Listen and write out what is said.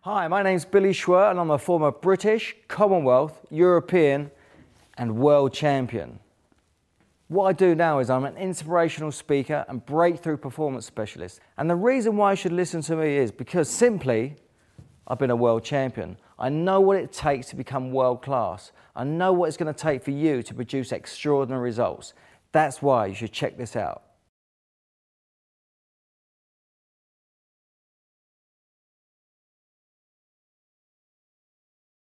Hi, my name's Billy Schwer and I'm a former British, Commonwealth, European and World Champion. What I do now is I'm an inspirational speaker and breakthrough performance specialist. And the reason why you should listen to me is because simply, I've been a world champion. I know what it takes to become world class. I know what it's going to take for you to produce extraordinary results. That's why you should check this out.